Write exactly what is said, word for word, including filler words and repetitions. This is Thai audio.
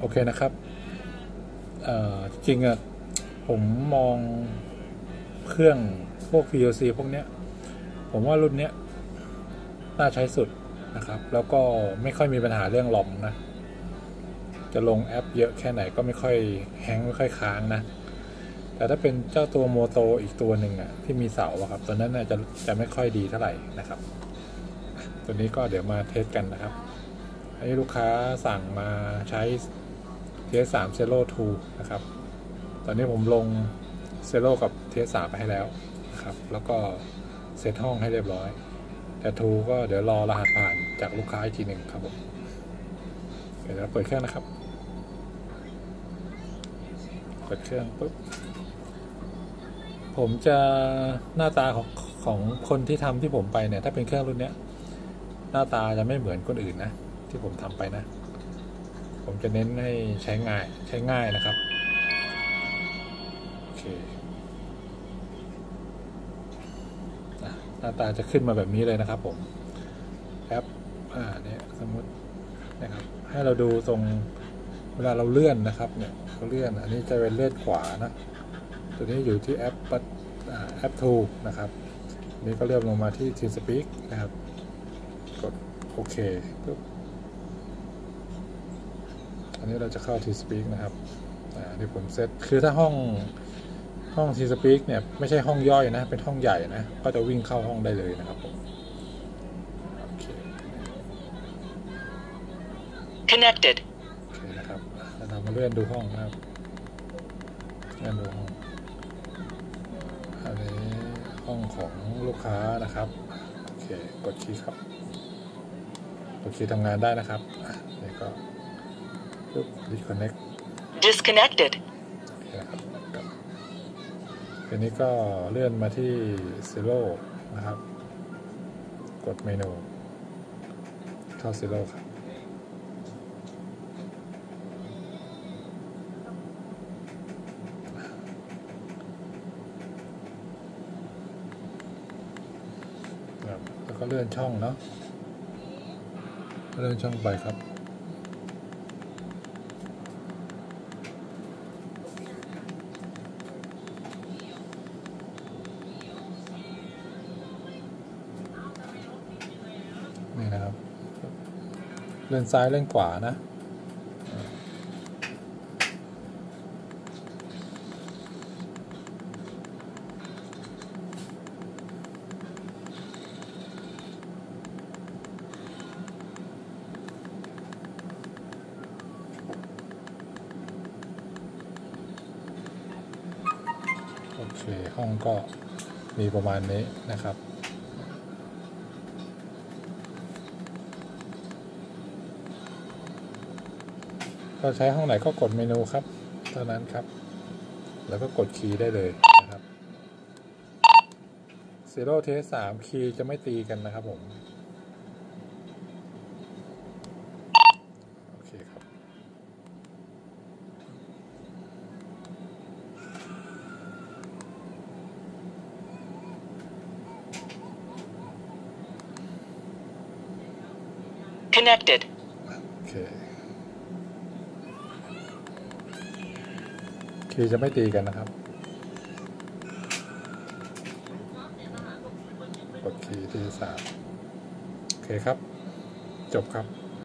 โอเคนะครับจริงๆอะผมมองเครื่องพวก พี แอล ซี พวกเนี้ยผมว่ารุ่นเนี้ยน่าใช้สุดนะครับแล้วก็ไม่ค่อยมีปัญหาเรื่องลอมนะจะลงแอปเยอะแค่ไหนก็ไม่ค่อยแฮงไม่ค่อยค้างนะแต่ถ้าเป็นเจ้าตัวโมโตอีกตัวหนึ่งอ่ะที่มีเสาอะครับตัวนั้นน่ะจะจะไม่ค่อยดีเท่าไหร่นะครับตัวนี้ก็เดี๋ยวมาเทสกันนะครับอันนี้ลูกค้าสั่งมาใช้ ที เอส สาม Zero ทู นะครับตอนนี้ผมลง Zero กับ ที เอส สาม ไปให้แล้วนะครับแล้วก็เซตห้องให้เรียบร้อยแต่ ทู ก็เดี๋ยวรอรหัสผ่านจากลูกค้าอีกทีหนึ่งครับผมเดี๋ยวเราเปิดเครื่องนะครับเปิดเครื่องปุ๊บผมจะหน้าตาของของคนที่ทำที่ผมไปเนี่ยถ้าเป็นเครื่องรุ่นเนี้ยหน้าตาจะไม่เหมือนคนอื่นนะที่ผมทำไปนะผมจะเน้นให้ใช้ง่ายใช้ง่ายนะครับโอเคหน้าตาจะขึ้นมาแบบนี้เลยนะครับผมแอปอ่าเนี่ยสมมตินะครับให้เราดูตรงเวลาเราเลื่อนนะครับเนี่ยเราเลื่อนอันนี้จะเป็นเลื่อนขวานะตัวนี้อยู่ที่แอปแอป ทู นะครับนี่ก็เลื่อนลงมาที่ TeamSpeak นะครับกดโอเคปุ๊บอันนี้เราจะเข้า TeamSpeak นะครับอ่าที่ผมเซตคือถ้าห้องห้อง TeamSpeak เนี่ยไม่ใช่ห้องย่อยนะเป็นห้องใหญ่นะก็จะวิ่งเข้าห้องได้เลยนะครับผม Connected โอเคนะครับเรามาเลื่อนดูห้องนะครับเลื่อนดูห้องอันนี้ห้องของลูกค้านะครับโอเคกดคีย์ครับกดคีย์ทำงานได้นะครับนี่ก็ปุ๊บ disconnect disconnected โอเคนะครับทีนี้ก็เลื่อนมาที่ Zero นะครับกดเมนูเข้า Zero ครับแล้วก็เลื่อนช่องเนาะเลื่อนช่องไปครับนี่นะครับเลื่อนซ้ายเลื่อนขวานะโอเคห้องก็มีประมาณนี้นะครับก็ใช้ห้องไหนก็กดเมนูครับเท่านั้นครับแล้วก็กดคีย์ได้เลยนะครับ Zero ที เอส สาม คีย์จะไม่ตีกันนะครับผมโอเคครับ Connected โอเคคีย์จะไม่ตีกันนะครับกดคีย์ที่สามโอเคครับจบครับ